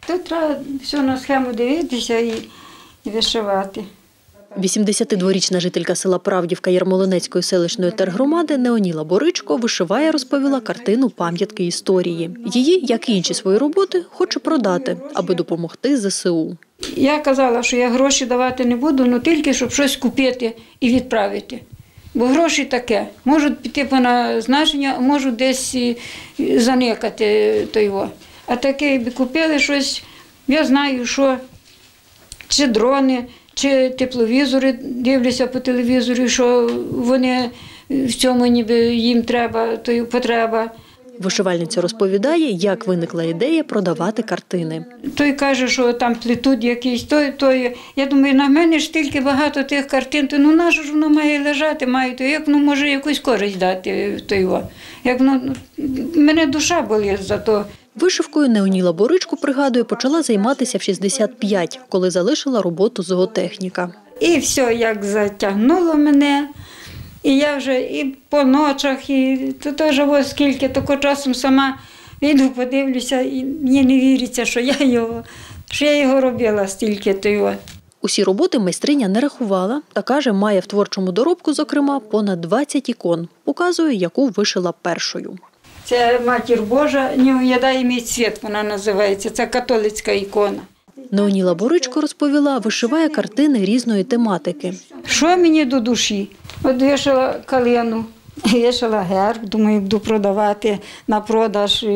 Тут треба все на схему дивитися і вишивати. 82-річна жителька села Правдівка Ярмолинецької селищної тергромади Неоніла Боричко вишиває, розповіла, картину пам'ятки історії. Її, як і інші свої роботи, хоче продати, аби допомогти ЗСУ. Я казала, що я гроші давати не буду, але тільки, щоб щось купити і відправити. Бо гроші таке. Можуть піти по назначення, можуть десь заникати того. А таке, якби купили щось, я знаю, що чи дрони, чи тепловізори, дивлюся по телевізору, що вони в цьому ніби їм треба, то й потреба. Вишивальниця розповідає, як виникла ідея продавати картини. Той каже, що там плетуть якісь, той. Я думаю, на мене ж стільки багато тих картин, то на що ж воно має лежати, то як воно може якусь користь дати. Як мене душа болить за то. Вишивкою Неоніла Боричко, пригадує, почала займатися в 65, коли залишила роботу зоотехніка. І все, як затягнуло мене. І я вже і по ночах, і то теж ось скільки, тако часом сама йду, подивлюся, і мені не віриться, що я його робила стільки того. Усі роботи майстриня не рахувала та каже, має в творчому доробку, зокрема, понад 20 ікон. Показує, яку вишила першою. Це Матір Божа, «Не уядай мій світ» вона називається, це католицька ікона. Неоніла Боричко розповіла, вишиває картини різної тематики. Що мені до душі? От вишила калину, вишила герб, думаю, буду продавати на продаж.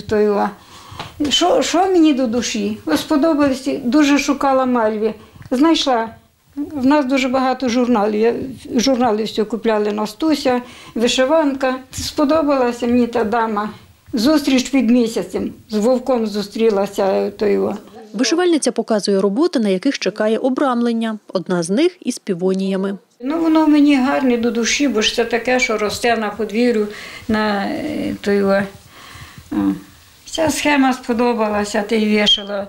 Що мені до душі? Ось сподобалося, дуже шукала мальві. Знайшла. В нас дуже багато журналів. Журнали все купляли Настуся, вишиванка. Сподобалася мені та дама. Зустріч під місяцем. З вовком зустрілася. Вишивальниця показує роботи, на яких чекає обрамлення. Одна з них із півоніями. Воно мені гарне до душі, бо ж це таке, що росте на подвір'ю. Ця схема сподобалася, ти вішала.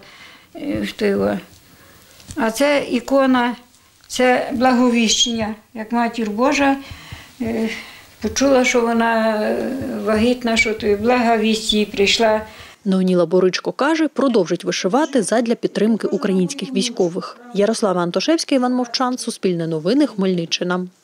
А це ікона, це благовіщення. Як Матір Божа почула, що вона вагітна, що благовість їй прийшла. Неоніла Боричко каже, продовжить вишивати задля підтримки українських військових. Ярослава Антошевська, Іван Мовчан, Суспільне новини, Хмельниччина.